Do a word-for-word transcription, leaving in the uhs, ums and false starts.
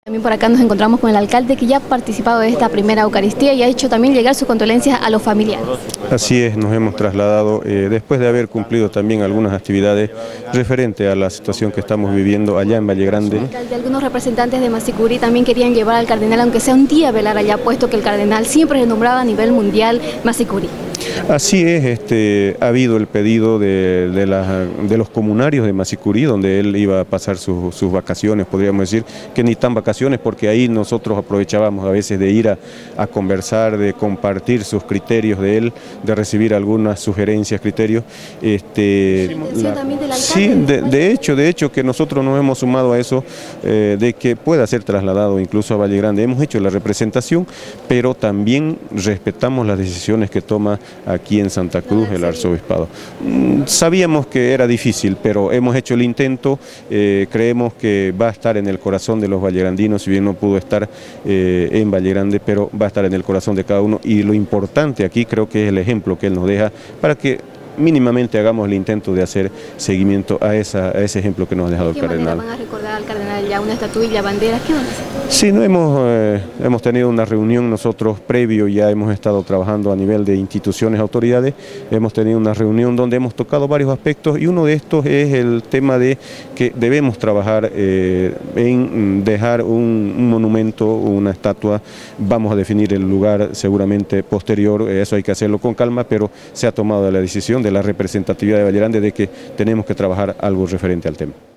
También por acá nos encontramos con el alcalde que ya ha participado de esta primera Eucaristía y ha hecho también llegar sus condolencias a los familiares. Así es, nos hemos trasladado eh, después de haber cumplido también algunas actividades referente a la situación que estamos viviendo allá en Valle Grande. Alcalde, algunos representantes de Masicurí también querían llevar al cardenal, aunque sea un día, a velar allá, puesto que el cardenal siempre es nombrado a nivel mundial Masicurí. Así es, este, ha habido el pedido de, de, la, de los comunarios de Masicurí, donde él iba a pasar su, sus vacaciones, podríamos decir, que ni tan vacaciones, porque ahí nosotros aprovechábamos a veces de ir a, a conversar, de compartir sus criterios de él, de recibir algunas sugerencias, criterios. Este, la, también del alcalde, sí, de, de hecho, de hecho que nosotros nos hemos sumado a eso, eh, de que pueda ser trasladado incluso a Valle Grande. Hemos hecho la representación, pero también respetamos las decisiones que toma aquí en Santa Cruz el arzobispado. Sabíamos que era difícil, pero hemos hecho el intento, eh, creemos que va a estar en el corazón de los vallegrandinos, si bien no pudo estar eh, en Valle Grande, pero va a estar en el corazón de cada uno, y lo importante aquí creo que es el ejemplo que él nos deja para que mínimamente hagamos el intento de hacer seguimiento a, esa, a ese ejemplo que nos ha dejado el cardenal. ¿Van a recordar al cardenal ya una estatuilla, banderas? ¿Qué van a hacer? Sí, no, hemos, eh, hemos tenido una reunión nosotros previo, ya hemos estado trabajando a nivel de instituciones, autoridades, hemos tenido una reunión donde hemos tocado varios aspectos y uno de estos es el tema de que debemos trabajar eh, en dejar un, un monumento, una estatua. Vamos a definir el lugar seguramente posterior, eso hay que hacerlo con calma, pero se ha tomado la decisión de la representatividad de Valle Grande de que tenemos que trabajar algo referente al tema.